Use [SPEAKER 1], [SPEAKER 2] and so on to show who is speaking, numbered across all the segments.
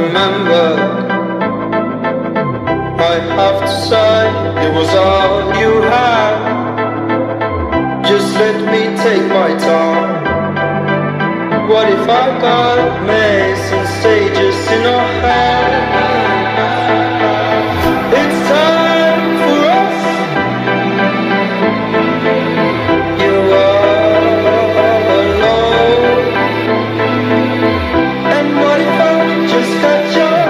[SPEAKER 1] remember. I have to say it was all you had. Just let me take my time. What if I got missing stages in our head? It's time for us. You are alone. And what if I just got your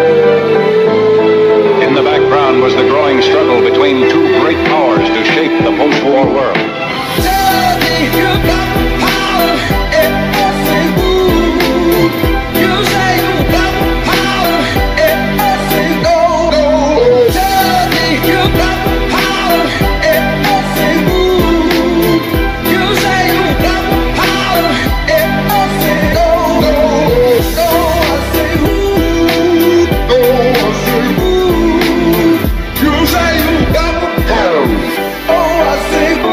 [SPEAKER 2] In the background was the growing struggle between two great powers to shape the post-war world.
[SPEAKER 1] Tell me you got power, and I say ooh. You say you got power, and I say no. Tell me you got power, and I say ooh. You say you got power, and I say no. No, I say ooh. No, I say ooh. You say you got power. Oh, I say ooh.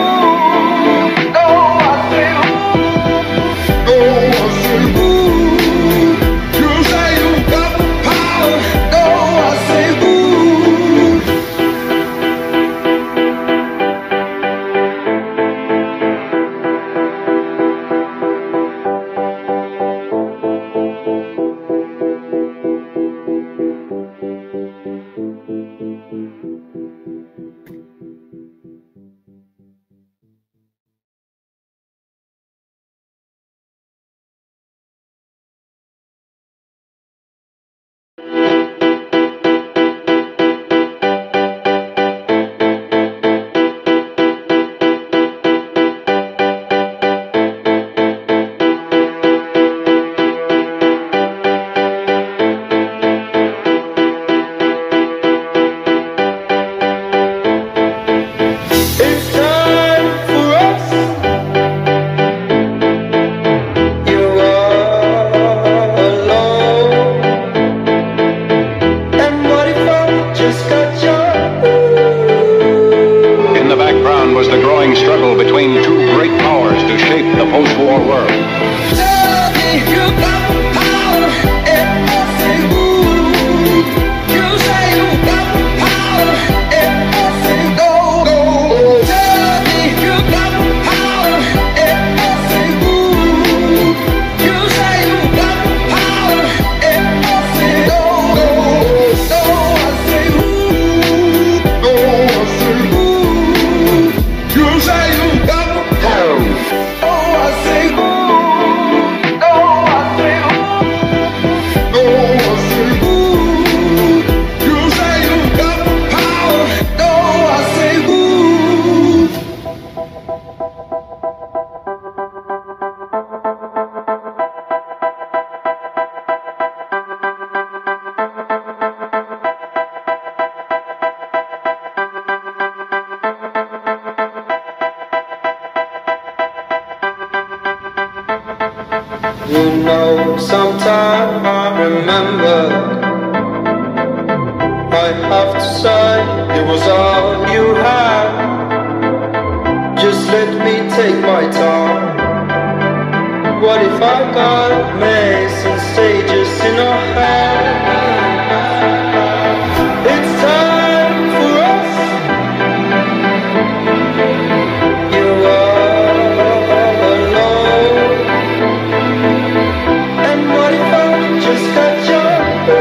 [SPEAKER 2] Was the growing struggle between two great powers to shape the post-war world.
[SPEAKER 1] Tell me you got power, and I say ooh. You say you got power, and I say no. Tell me you got power, and I say ooh. You say you got power, and I say no. No, I say ooh. No, I say ooh. You say you got the power. Oh, I say ooh. No, I say ooh. No, I say ooh. You say you got the power. No, I say ooh. You know, sometime I remember. I have to say it was all you had. Just let me take my time. What if I got missing stages in our head? It's time for us. You are alone. And what if I just got your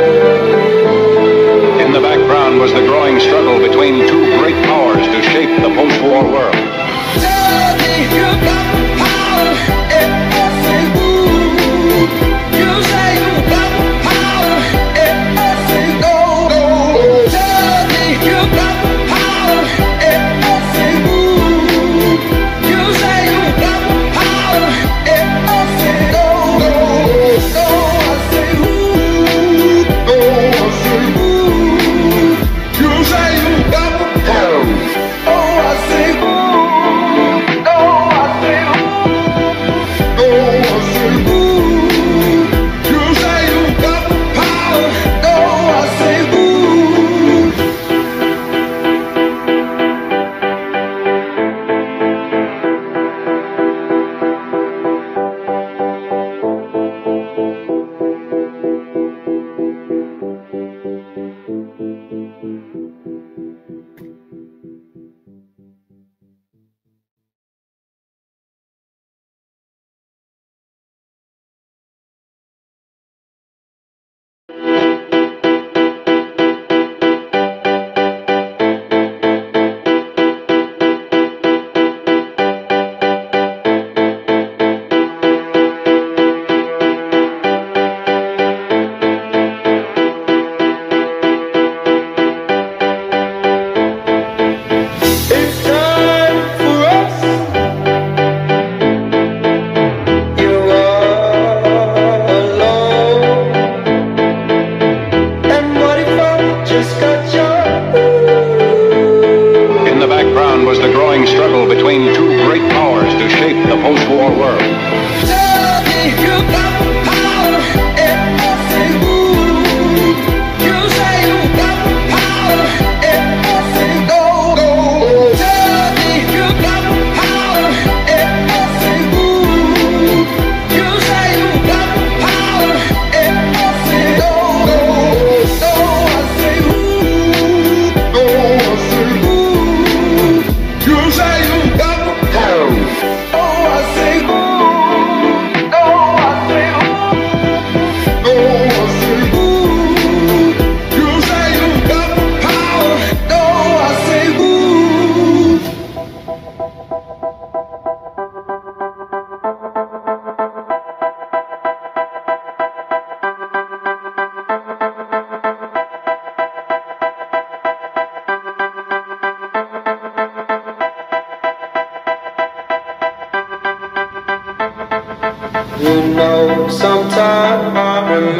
[SPEAKER 2] In the background was the growing struggle between two great powers to shape the post-war world.
[SPEAKER 1] Tell me you got power, and I say ooh. You say you got power, and I say no. Tell me you got power, and I say ooh. You say you got power, and I say no. No, I say ooh. No, I say ooh. You say you got power. Oh, I say ooh.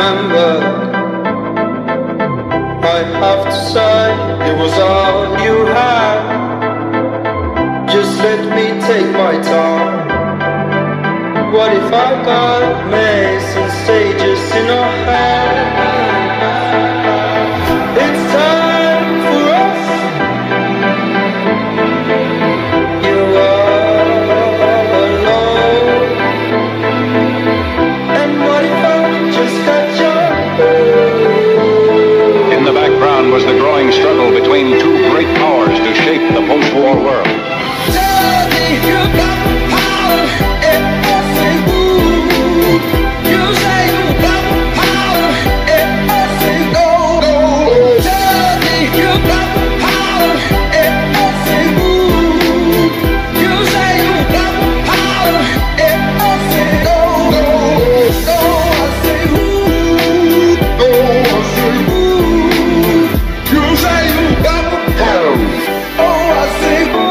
[SPEAKER 1] remember. I have to say it was all you had. Just let me take my time. What if I got missing stages in our head? It's time for us. You are alone. And what if I just got you?
[SPEAKER 2] In the background was the growing struggle between two great powers to shape the post-war world.
[SPEAKER 1] Tell me you got power, it must say ooh. You say you got power, it must say no. Tell me you got power, it must say ooh. You say you got power, it must say no. No, I say ooh. No, I say ooh. You say you got power. Oh, I say ooh.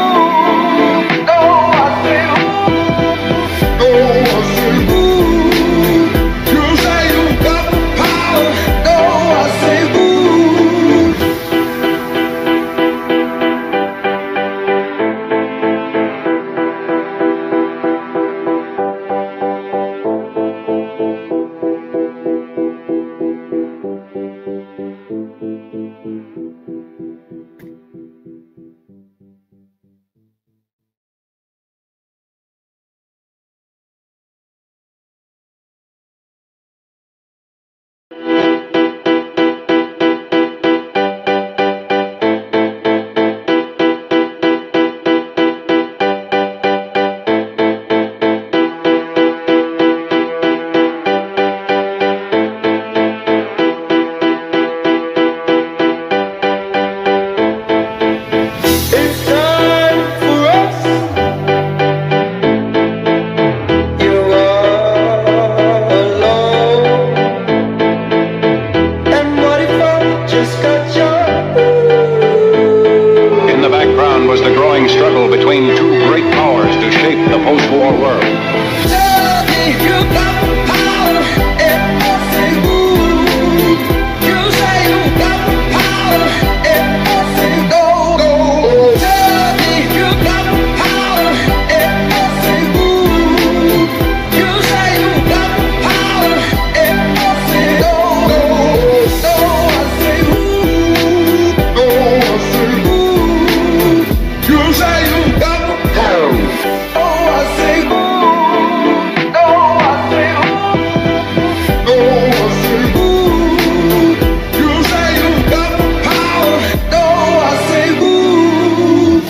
[SPEAKER 2] Was the growing struggle between two great powers to shape the post-war world.
[SPEAKER 1] Tell me you got power, it must say ooh. You say you got power, it must say no. Tell me you got power, it must say ooh. You say you got power, it must say no. No, I say ooh. No, I say ooh. You say you got power. Oh, I say ooh. No, I say ooh. No, I say ooh. You say you got power. No, I say ooh.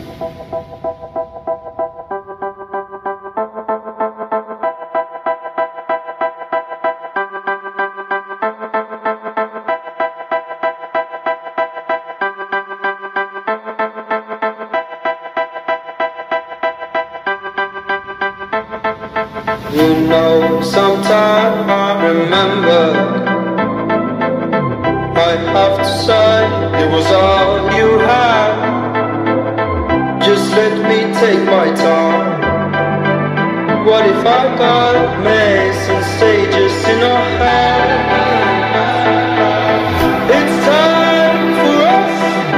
[SPEAKER 1] You know, sometime I remember. I have to say it was all you had. Just let me take my time. What if I got missing stages in our head? It's time for us.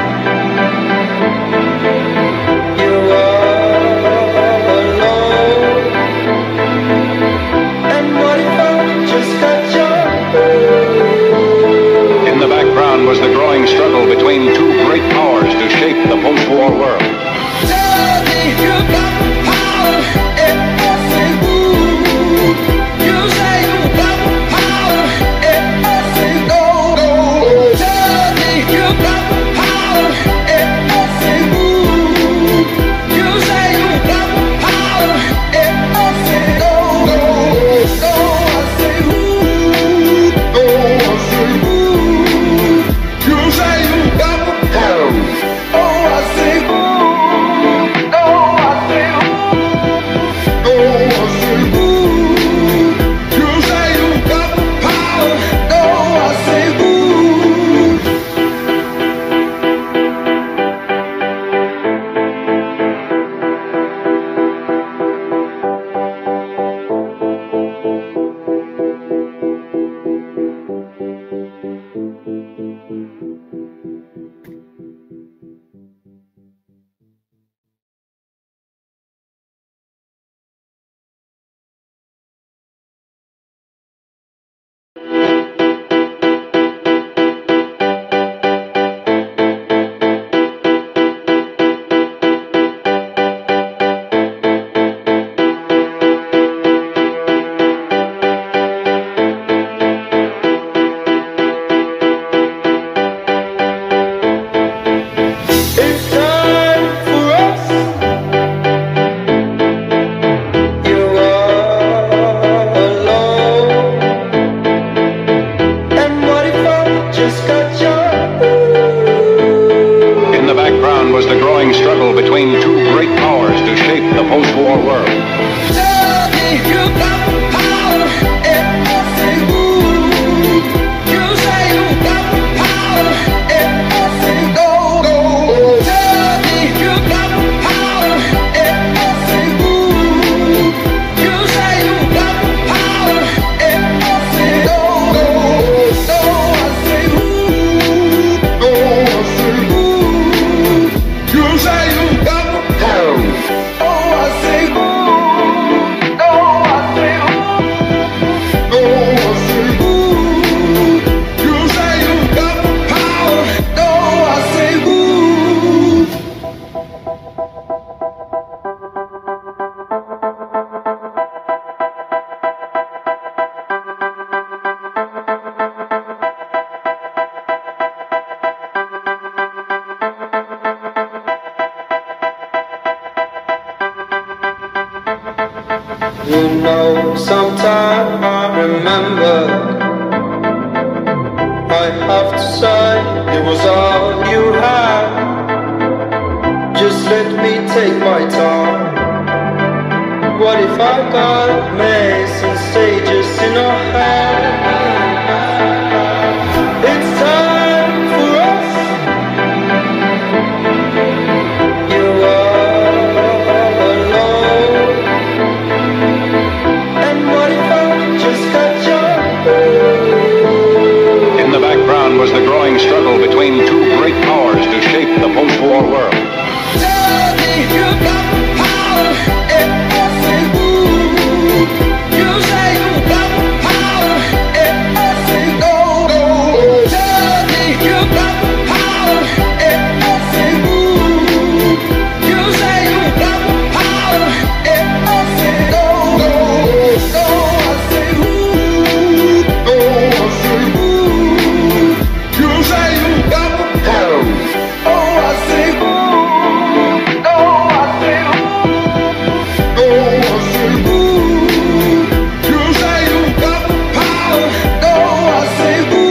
[SPEAKER 1] You are alone. And what if I just got you?
[SPEAKER 2] In the background was the growing struggle between two great powers to shape the post-war world.
[SPEAKER 1] Tell me you got power, it must say ooh. You remember. I have to say it was all you had. Just let me take my time. What if I got missing stages in our head? It's time for us. You are alone. And what if I just got your
[SPEAKER 2] In the background was the growing struggle between two great powers to shape the post-war world.
[SPEAKER 1] Tell me you got power. It wasn't who. You say you got power. It wasn't go. Tell me you got power. It wasn't who. You say you got power. It wasn't go. No, I say who. No, I say who. You say you got the power. Oh, I say who. No, I say who. No, I say who. You say you got the power. No, I say who.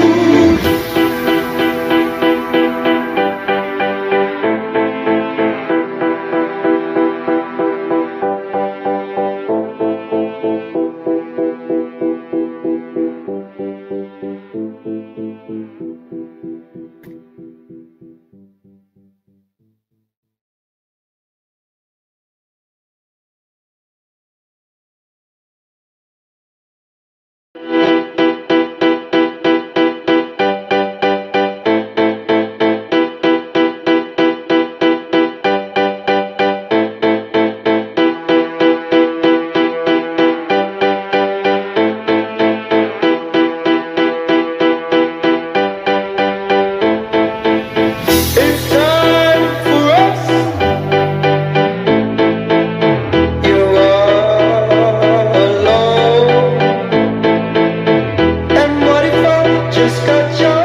[SPEAKER 1] It's time for us. You are alone. And what if I just got your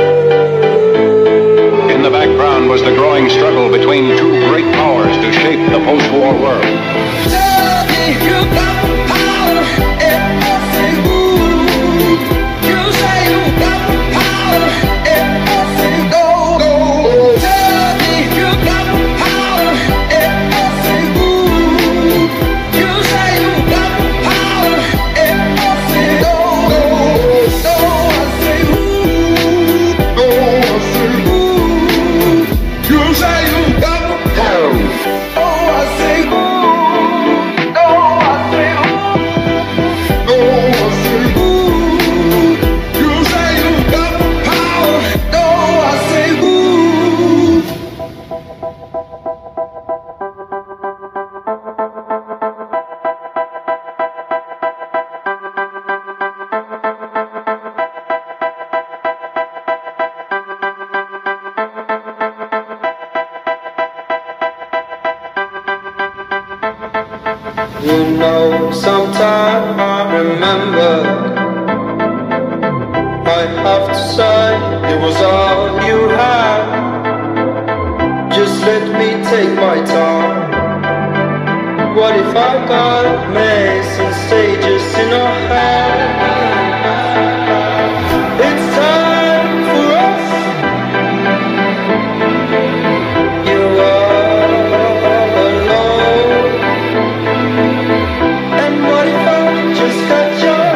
[SPEAKER 2] In the background was the growing struggle between two great powers to shape the post-war world.
[SPEAKER 1] Tell me you got power. It wasn't who. You say you got power. It wasn't go. Tell me you got power. It wasn't who. You say you got power. It wasn't go. No, I say who. No, I say who. You say you got power. Oh, I say who. No, I say who. No, I say who. You say you got power. No, I say who. You know, sometime I remember. I have to say it was all you had. Just let me take my time. What if I got missing stages in our head? It's time for us. You are alone. And what if I just got your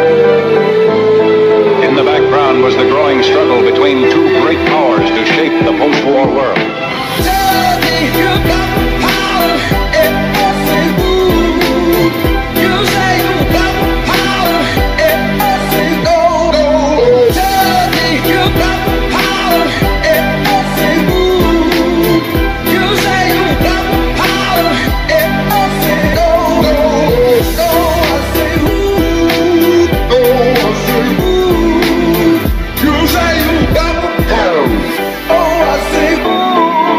[SPEAKER 2] In the background was the growing struggle between two great powers to shape the post-war world.
[SPEAKER 1] Tell me you got power. It wasn't who. You say you got power. It wasn't go. Tell me you got power. It wasn't who. You say you got power. It wasn't go. No, I say who. No, I say who. You say you got power. Oh, I say who.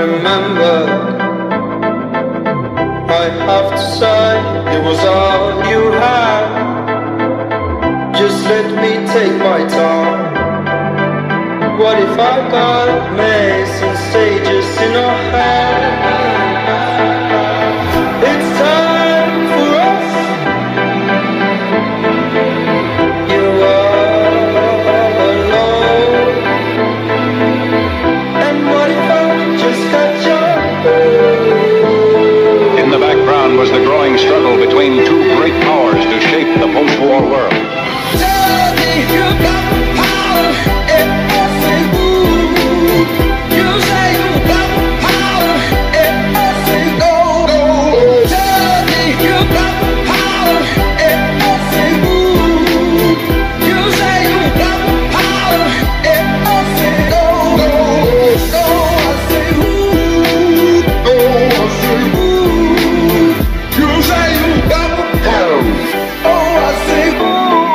[SPEAKER 1] remember. I have to say, it was all you had. Just let me take my time. What if I got missing stages in our head? It's time for us. You are alone. And what if I just got your...
[SPEAKER 2] In the background was the growing struggle between two great powers to shape the post-war world.
[SPEAKER 1] Tell me you got the power, and I say ooh. You say you got the power, and I say no, no. Tell me you got the power, and I say ooh. You say you got the power, and I say no, no. No, I say ooh. No, I say ooh. You say you got the power. Oh, I say ooh.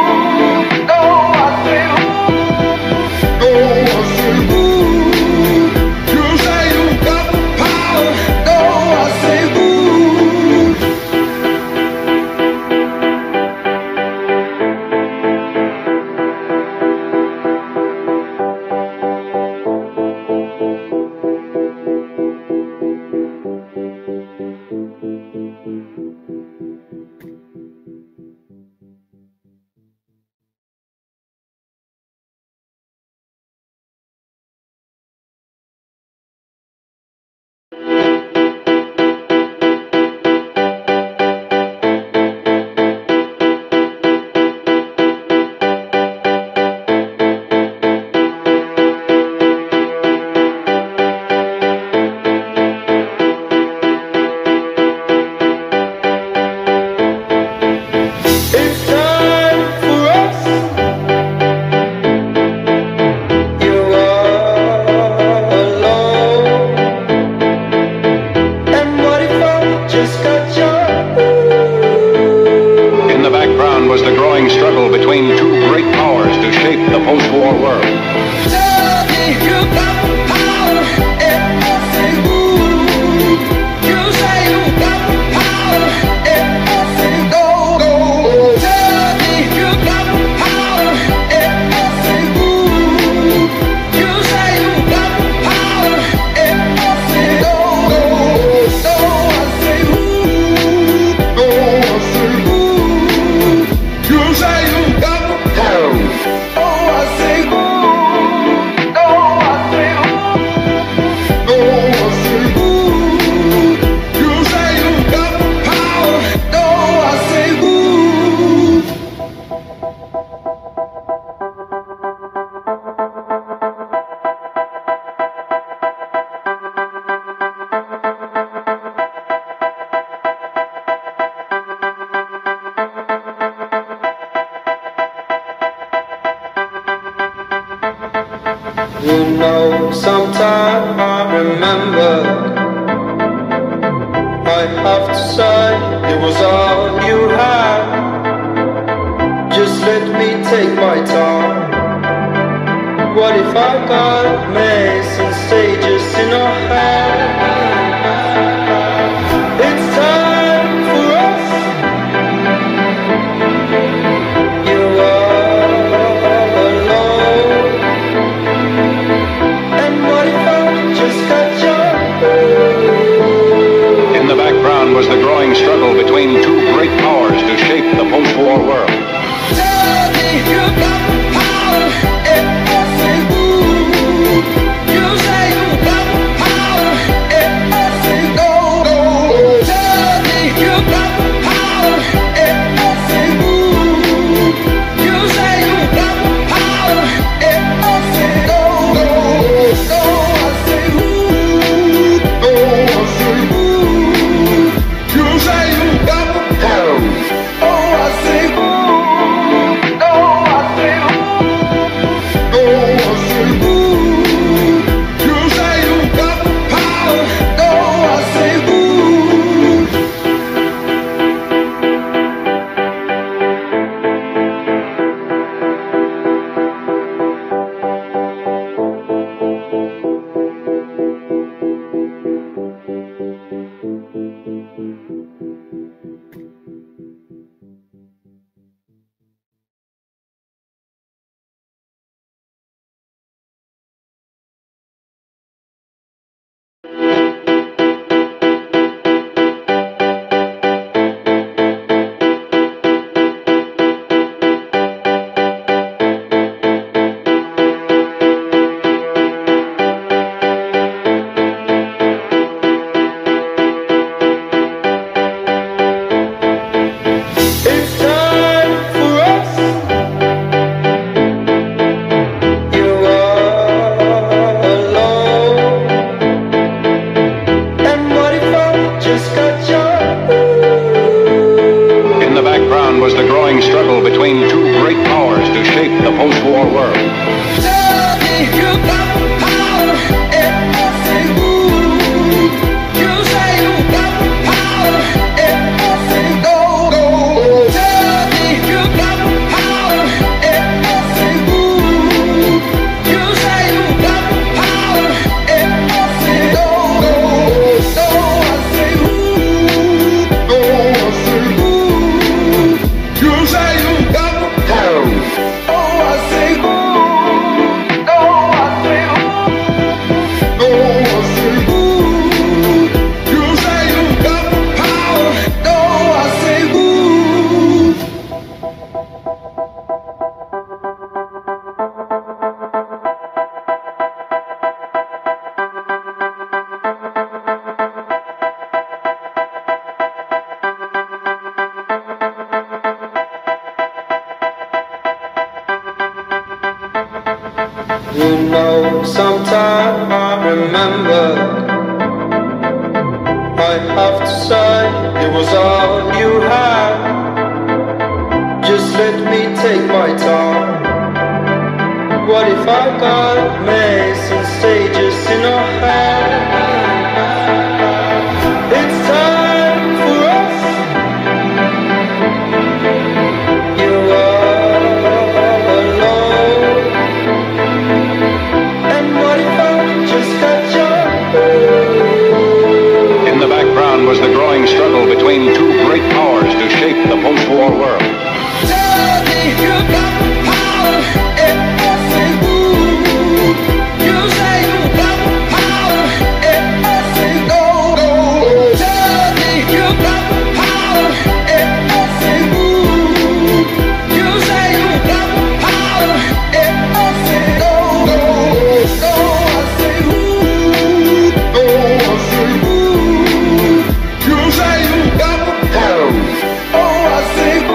[SPEAKER 2] Was the growing struggle between two great powers to shape the post-war world.
[SPEAKER 1] Tell me you got the power, and I say ooh. You say you got the power, and I say no, no. Tell me you got the power, and I say ooh. You say you got the power, and I say no, no. No, I say ooh. No, I say ooh. You say you got the power. Oh, I say ooh. No, I say ooh. No, I say ooh. You say you got the power. No, I say ooh. You know, sometime I remember. I have to say, it was all you had. Just let me take my time. What if I got missing stages in our head? It's time for us. You are alone. And what if I just got your...
[SPEAKER 2] In the background was the growing struggle between two great powers to shape the post-war world.
[SPEAKER 1] Tell me you got the power, and I say ooh. You say you got the power, and I say no, no. Tell me you got the power, and I say ooh. You say you got the power, and I say no, no. No, I say ooh. No, I say ooh. You say you got the power. Oh, I say ooh.
[SPEAKER 2] growing struggle between two great powers to shape the post-war world.
[SPEAKER 1] Tell me you got the power, and I say ooh. You say you got the power, and I say go, go. Tell me you got the power, and I say ooh. You say you got the power, and I say go, go. No, I say ooh. No, I say ooh. You say you got the power. Oh, I say ooh. You know, sometime I remember, I have to say it was all you had. Just let me take my time. What if I got missing stages in our head? It's time for us. You are alone. And what if I just got you?
[SPEAKER 2] In the background was the growing struggle between two great powers to shape the post-war world.
[SPEAKER 1] Tell me you got the power, and I say ooh. You say you got the power, and I say go, go. Tell me you got the power, and I say ooh. You say you got the power, and I say go, go. No, I say ooh. No, I say ooh. You say you got the power. Oh, I say ooh.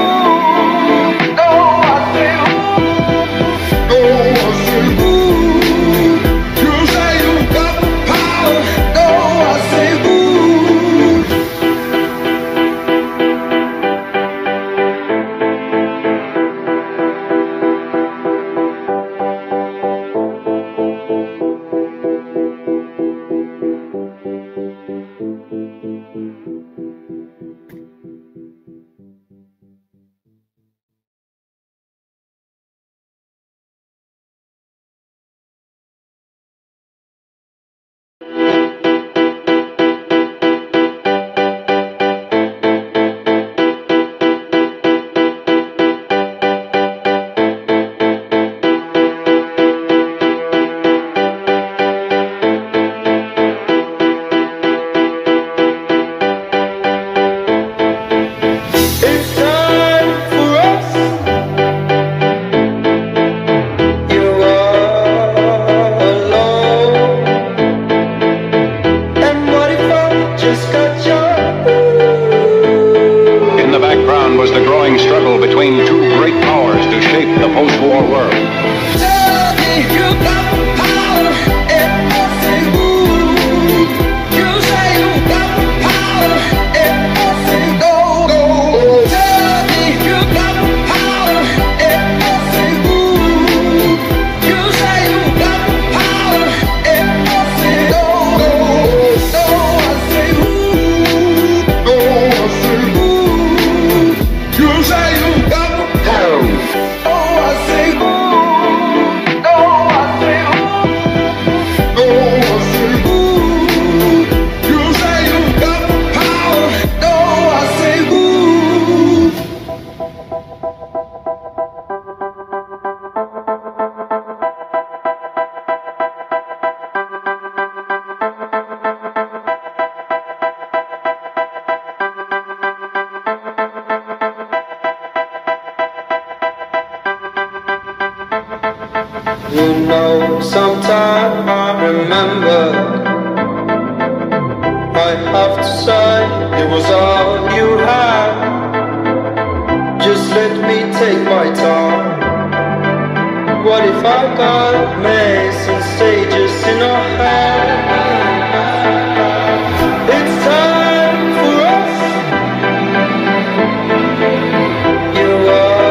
[SPEAKER 2] Was the growing struggle between two great powers to shape the post-war world.
[SPEAKER 1] Tell me you got the power, and I say ooh. You say you got the power, and I say go, go. Tell me you got the power, and I say ooh. You say you got the power, and I say go, go. No, I say ooh. No, I say ooh. You say you got the power. Oh, I say ooh. No, I say ooh. No, I say ooh. You say you got the power. No, I say ooh. You know, sometime I remember, I have to say it was all you had. Just let me take my time. What if I got missing stages in our head? It's time for us. You are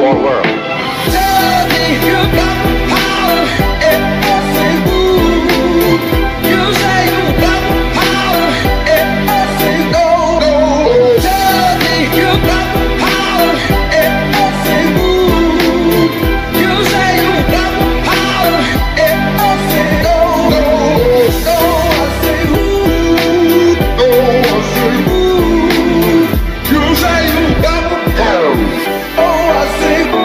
[SPEAKER 2] post-war world.
[SPEAKER 1] Tell me you got the power, and I say ooh. You say you got the power, and I say no, no. Tell me you got the power, and I say ooh. You say you got the power, and I say no, no, no. I say ooh, no, I say ooh. You say you got the power, oh I say ooh.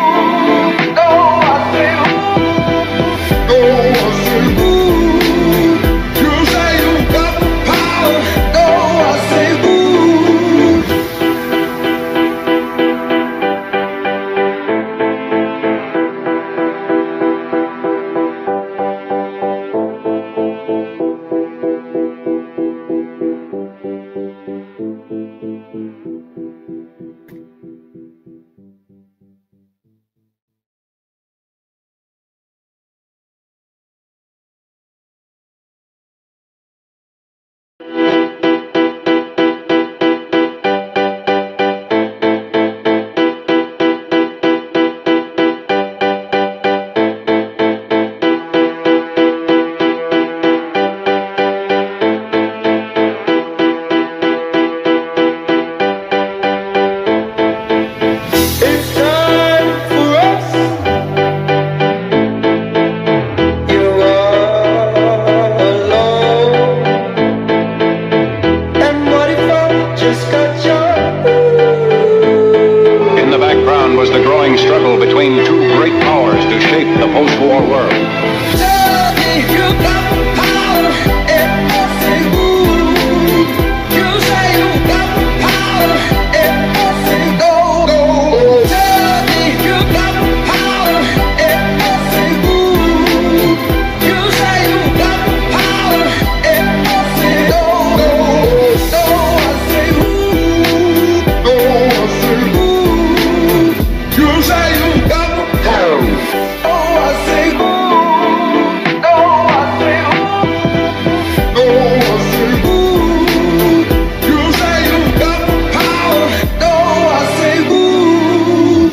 [SPEAKER 2] Struggle between two great powers to shape the post-war world.
[SPEAKER 1] Tell me you got the power, and I say ooh. You say you got the power, and I say no, no. Tell me you got the power, and I say ooh. You say you got the power, and I say no, no, no. I say ooh, no, I say ooh. You say you got the power, oh I say ooh, no I say ooh, no I say ooh. You say you got the power, no I say ooh.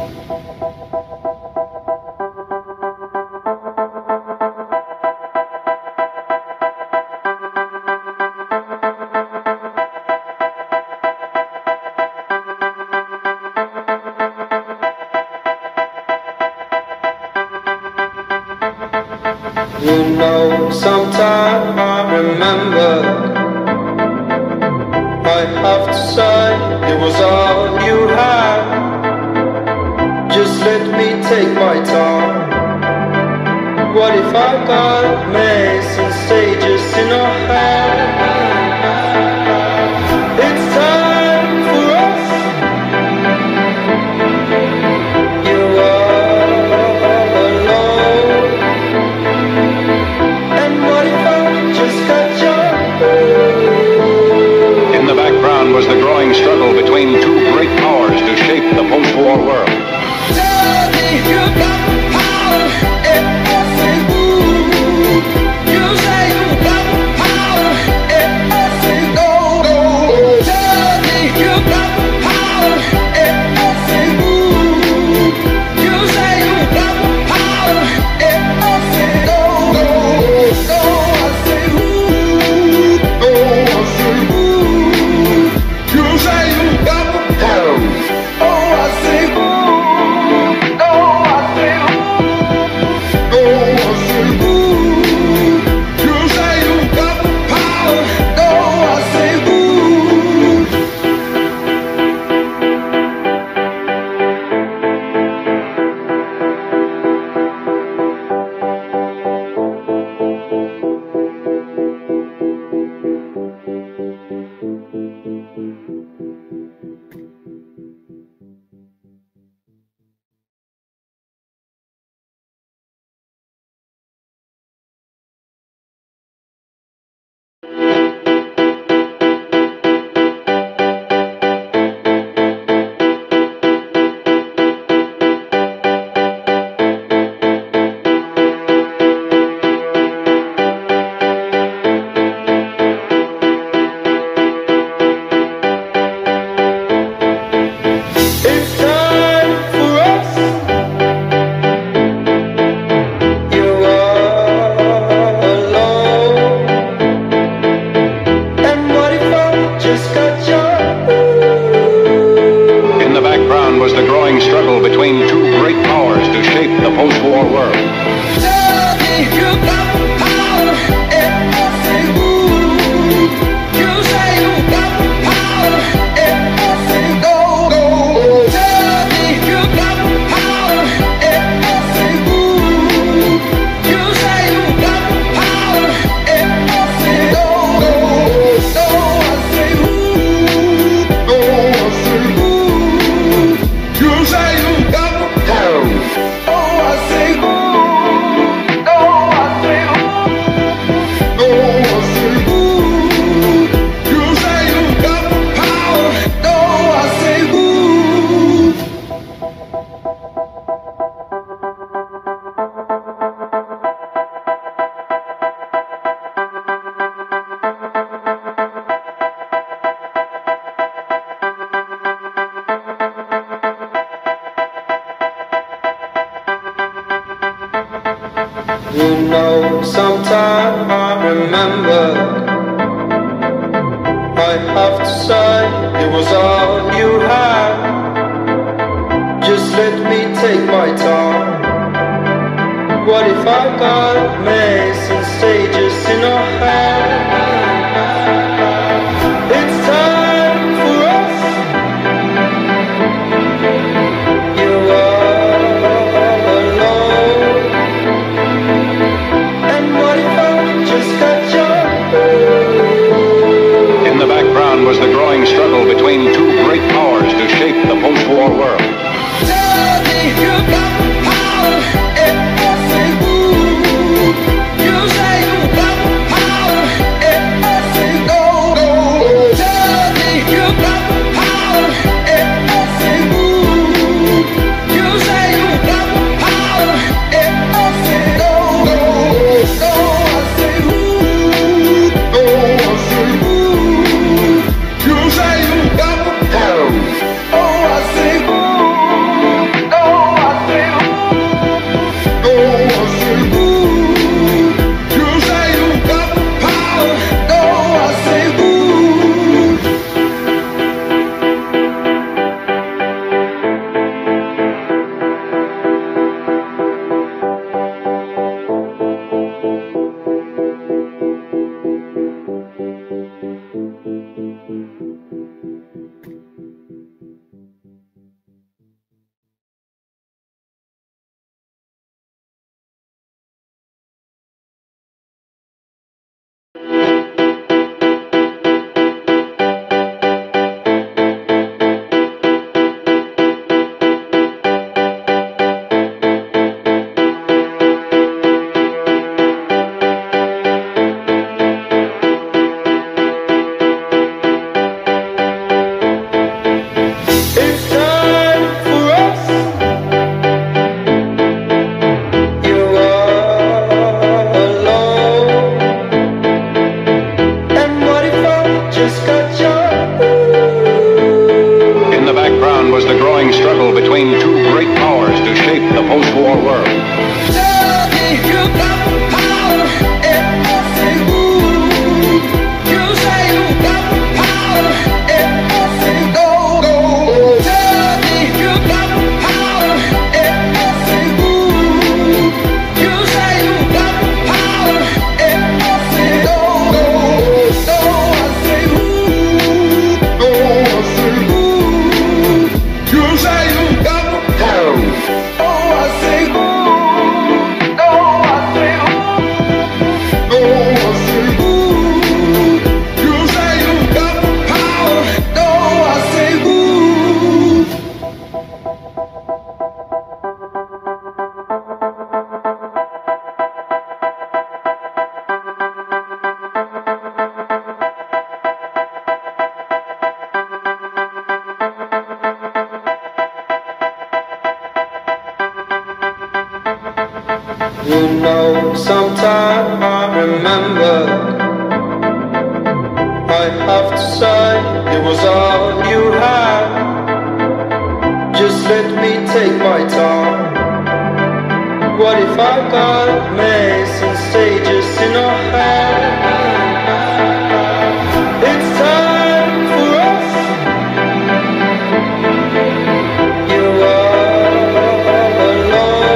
[SPEAKER 3] You know, sometime I remember, I have to say, it was all you had. Just let me take my time. What if I got missing stages in our head? It's time for us. You are alone. And what if I just got you?
[SPEAKER 2] In the background was the growing struggle between two great powers to shape the post-war world.
[SPEAKER 1] Tell me you got the power, and I say ooh. You say you got the power, and I say no, no. Tell me you got the power, and I say ooh. You say you got the power, and I say no, no, no. I say ooh, no I say ooh. You say you got the power, oh I say ooh, no I say ooh.
[SPEAKER 2] to shape the post-war world.
[SPEAKER 1] Tell me you got the power, and I say ooh. You say you got the power, and I say no, no. Tell me you got the power, and I say ooh. You say you got the power, and I say no, no. No, I say ooh. No, I say ooh. You say you got the power. Oh, I say ooh. No, I say ooh. No, I say ooh. You say you got the power. No, I say ooh.
[SPEAKER 3] You know, sometime I remember I have to say it was all you had. Just let me take my time. What if I got missing stages in our head? It's time for us. You are alone. And what if I just got your
[SPEAKER 2] In the background was the growing struggle between two great powers to shape the post-war world.
[SPEAKER 1] Tell me you got the power, and I say ooh. You say you got the power, and I say no, no. Tell me you got the power, and I say ooh. You say you got the power, and I say no, no. No, I say ooh. No, I say ooh. You say you got the power. Oh, I say ooh. No, I say ooh. No, I say ooh. You say you got the power. No, I say ooh.
[SPEAKER 3] It's time for us. You are alone. And what if I just got your
[SPEAKER 2] In the background was the growing struggle between two great powers to shape the post-war world.
[SPEAKER 1] Tell me you got the power, and I say ooh. You say you got the power, and I say no, no. Tell me you got the power, and I say ooh. You say you got the power, and I say no, no. No, I say ooh. No, I say ooh. You say you got the power. Oh, I say ooh. No, I say ooh. No, I say ooh. You say you got the power. No, I say ooh.
[SPEAKER 3] You know, sometime I remember I have to say it was all you had. Just let me take my time. What if I got missing stages in our head? It's time for us. You are alone.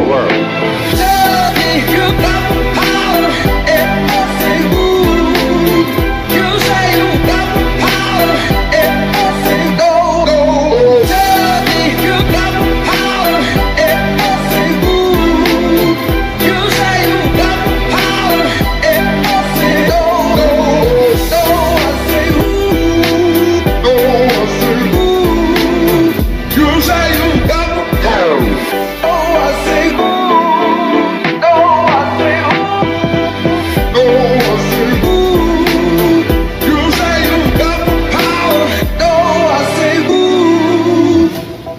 [SPEAKER 2] world.
[SPEAKER 1] Tell me you got the power, and I say ooh. You say you got the power, and I say go, go. Tell me you got the power, and I say ooh. You say you got the power, and I say go, go. No, I say ooh. No, I say ooh. You say you got the power. Oh, I say ooh. No, I say ooh. No, I say ooh. You say you got the power. No, I say ooh.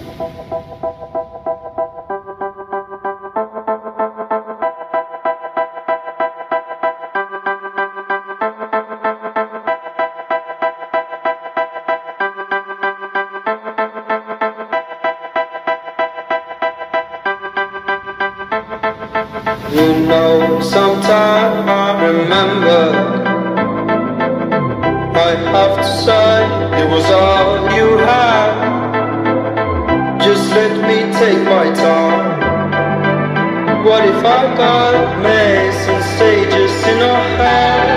[SPEAKER 3] You know, sometimes I remember I have to say it was all you had. Just let me take my time. What if I got missing stages in our head?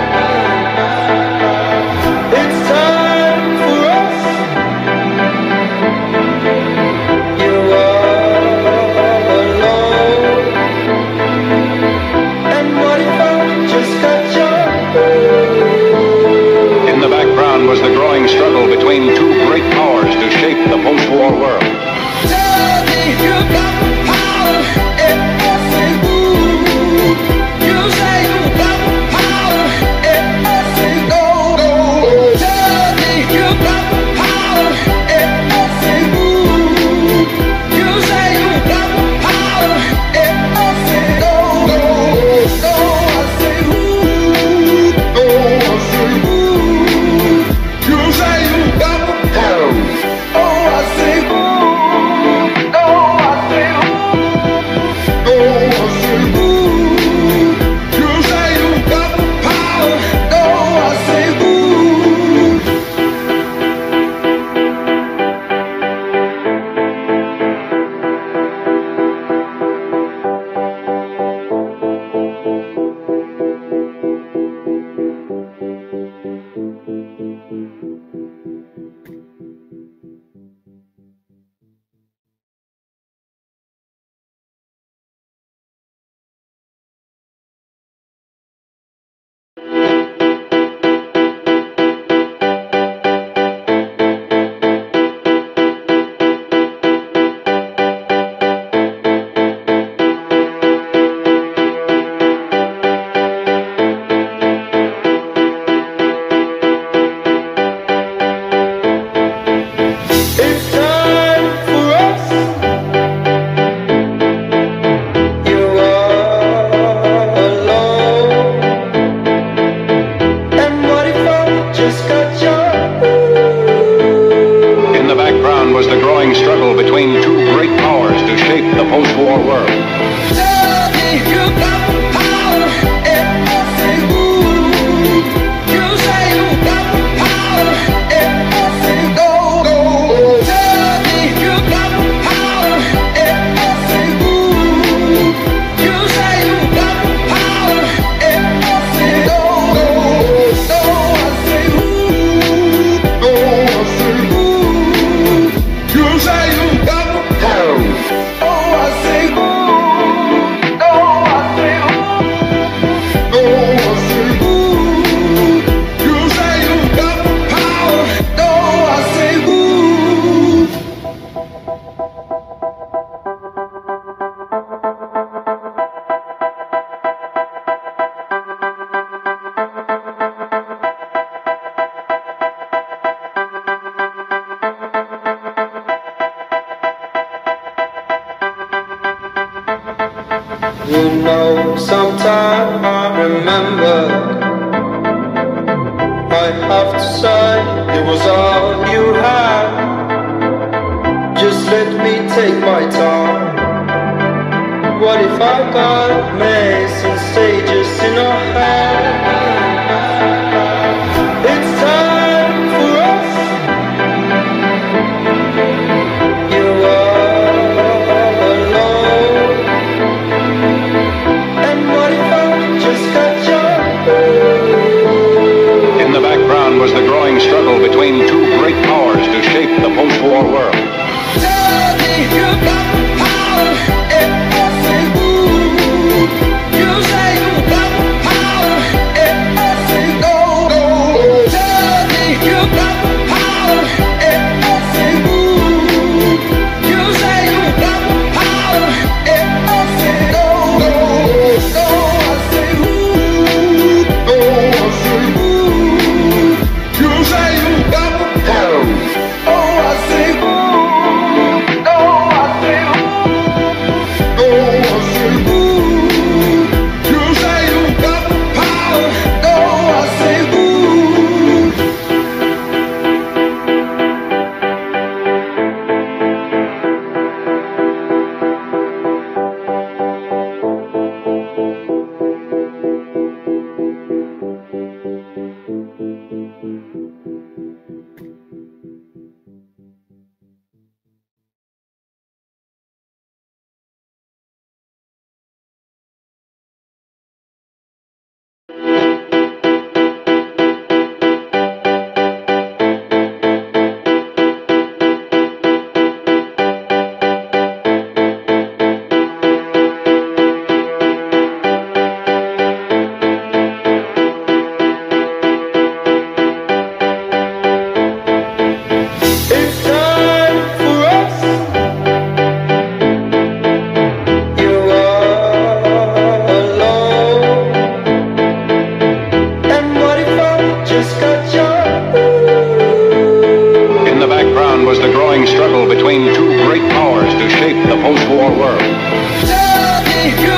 [SPEAKER 3] It's time for us. You are alone. And what if I just got your
[SPEAKER 2] In the background was the growing struggle between two great powers to shape the post-war world.
[SPEAKER 1] Tell me you got the power, and I say ooh. You say you got the power, and I say go, go. Tell me you got the power, and I say ooh. You say you got the power, and I say go, go. No, I say ooh. No, I say ooh. You say you got the power. Oh, I say ooh. No, I say ooh. No, I say ooh. You say you got the power. No, I say ooh.
[SPEAKER 3] It's time for us. You are alone. And what if I just got your
[SPEAKER 2] In the background was the growing struggle between two great powers to shape the post-war world.
[SPEAKER 1] Tell me you got the power, and I say ooh. You say you got the power, and I say go, go. Tell me you got the power, and I say ooh. You say you got the power, and I say go, go. No, I say ooh. No, I say ooh. You say you got the power. Oh, I say ooh. No, I say ooh. No, I say ooh. You say you got the power. No, I say ooh.
[SPEAKER 3] You know, sometimes I remember I have to say it was all you had. Just let me take my time. What if I got missing stages in our head? It's time for us. You are alone.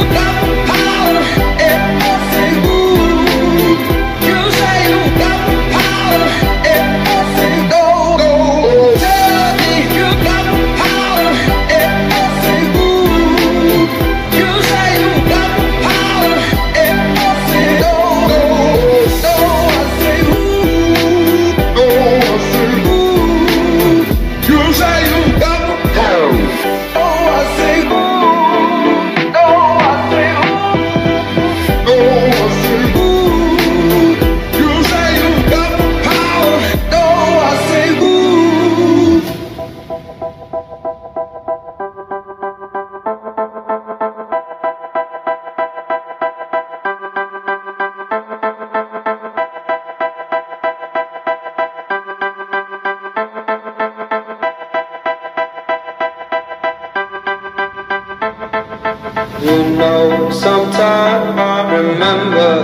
[SPEAKER 3] You know, sometime I remember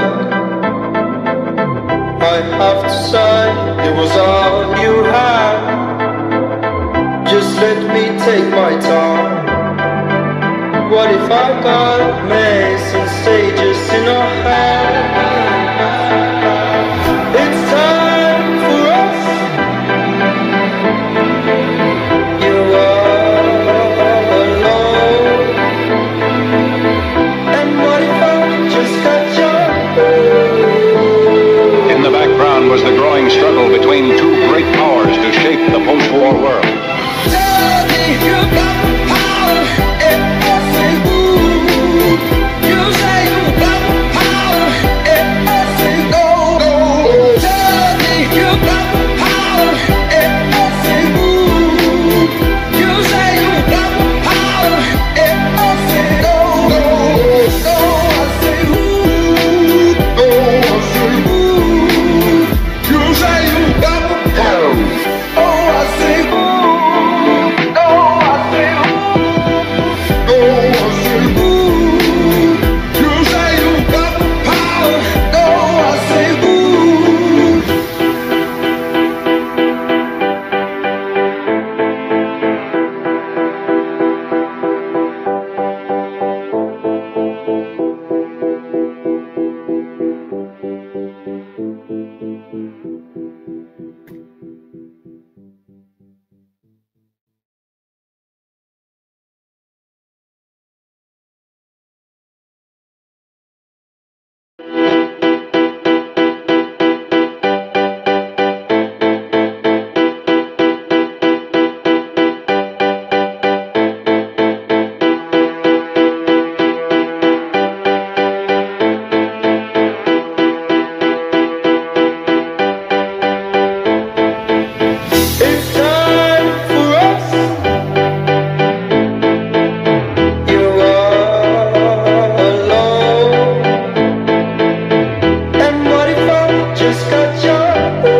[SPEAKER 3] I have to say it was all you had. Just let me take my time. What if I got missing stages in our head? It's time for us. You are alone. And what if I just got your
[SPEAKER 2] In the background was the growing struggle between two great powers to shape the post-war world.
[SPEAKER 1] Tell me you got the power, and I say ooh. You say you got the power, and I say no. Tell me you got the power, and I say ooh. You say you got the power, and I say no. No, I say ooh. No, I say ooh. You say you got the power. Oh, I say ooh. No, I say ooh. No, I say ooh. You say you got the power. No, I say ooh. It's time for us. You are alone. And what if I just got your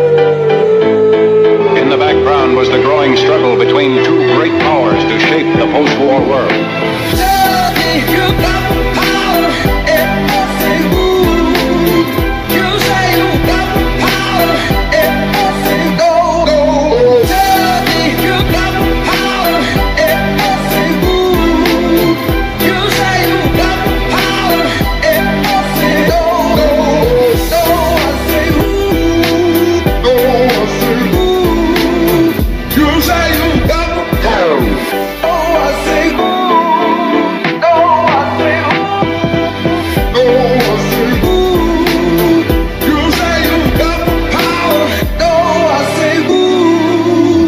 [SPEAKER 2] In the background was the growing struggle between two great powers to shape the post-war world.
[SPEAKER 1] Tell me you got the power, and I say ooh. You say you got the power, and I say no. Tell me you got the power, and I say ooh. You say you got the power, and I say no. No, I say ooh. No, I say ooh. You say you got the power. Oh, I say ooh. No, I say ooh. No, I say ooh. You say you got the power. No, I say ooh.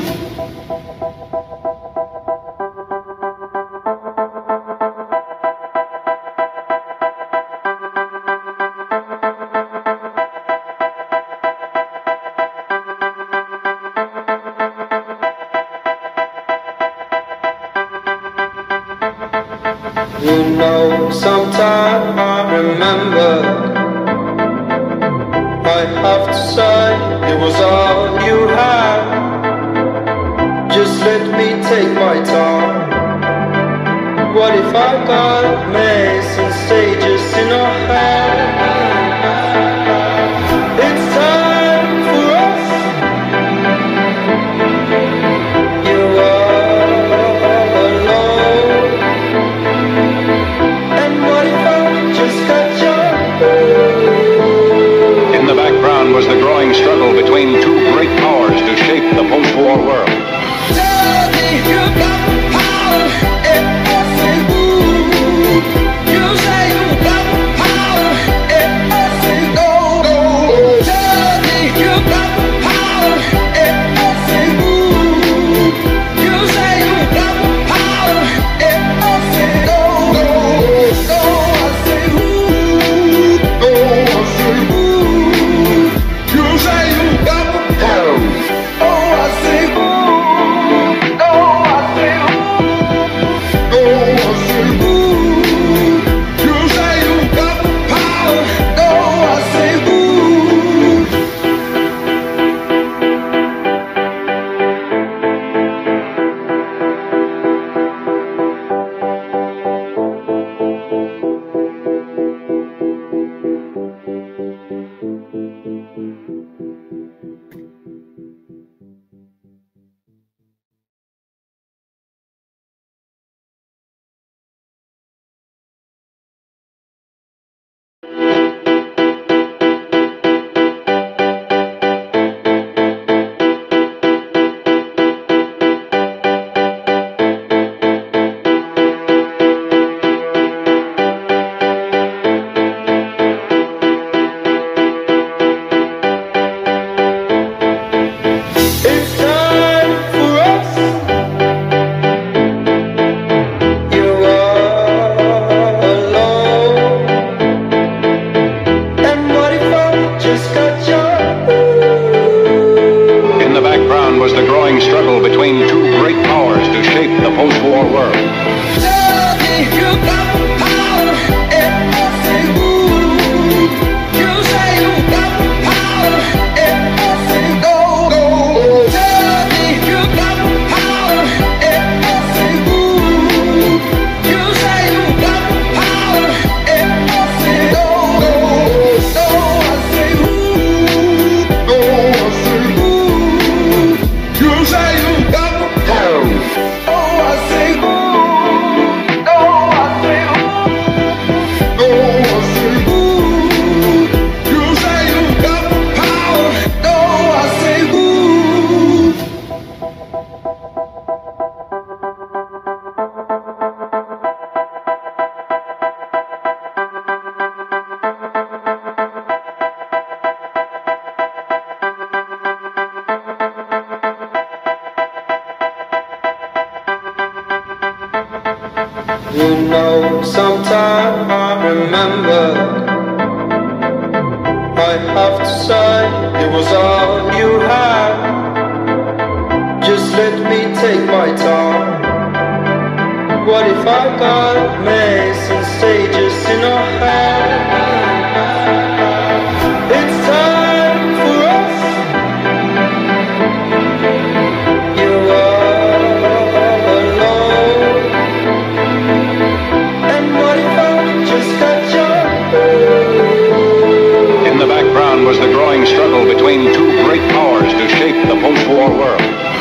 [SPEAKER 3] You know, sometime I remember I have to say it was all you had. Just let me take my time. What if I got missing stages in our head? It's time for us. You are alone. And what if I remember. I have to say it was all you had. Just let me take my time. What if I got missing stages in our head? It's time for us. You are alone. And what if I just got your
[SPEAKER 2] In the background was the growing struggle between two great powers to shape the post-war world.